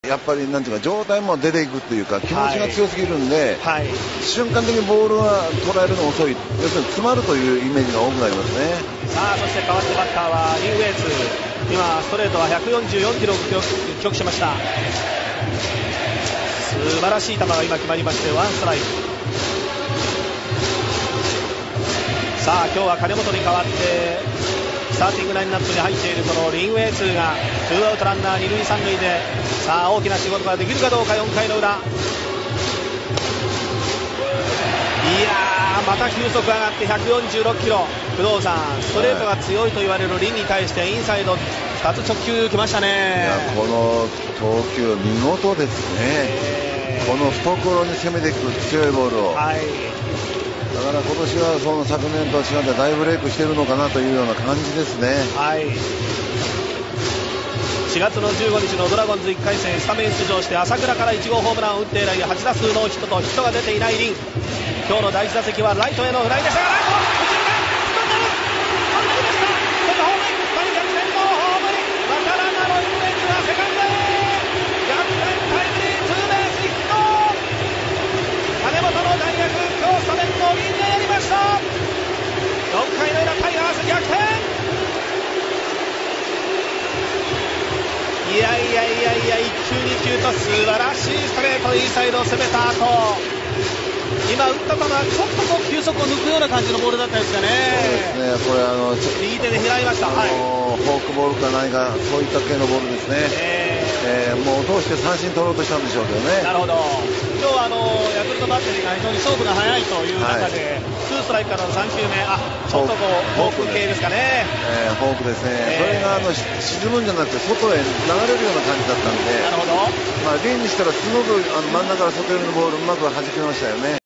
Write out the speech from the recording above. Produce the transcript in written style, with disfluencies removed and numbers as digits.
やっぱりなんていうか状態も出ていくというか気持ちが強すぎるんで、瞬間的にボールは捉えるの遅い、要するに詰まるというイメージが多くなりますね。 さあそして代わってバッターはリン・ウェイツ、今ストレートは144キロを記録しました。素晴らしい球が今決まりましてワンストライク。さあ今日は金本に代わってスターティングラインナップに入っているこのリン・ウェイツが2アウトランナー2塁3塁で、さあ大きな仕事ができるかどうか。4回の裏、いやーまた球速上がって146キロ。工藤さん、ストレートが強いと言われるリンに対してインサイド2つ直球来ましたね。 いやこの投球見事ですね、この懐に攻めていく強いボールを、だから今年はその昨年と違って大ブレイクしているのかなというような感じですね。 4月の15日のドラゴンズ1回戦スタメン出場して朝倉から1号ホームランを打って以来8打数ノーヒットとヒットが出ていないリン。今日の第1打席はライトへのフライでしたが、ライト4回の裏タイガース逆転。いや1球2球と素晴らしいストレートインサイドを攻めた後、今打った球はちょっとこう球速を抜くような感じのボールだったんですかね。 そうですね、これ右手で開いました。 フォークボールか何かそういった系のボールですね。もう通して三振取ろうとしたんでしょうけどね。 なるほど。今日はヤクルトバッテリーが非常に勝負が早いという中で、2ストライクからの3球目、ちょっとこうフォーク系ですかね。 フォークですね、それが沈むんじゃなくて外へ流れるような感じだったんで、 なるほど。 リンにしたらすごく真ん中から外寄りのボールうまく弾きましたよね。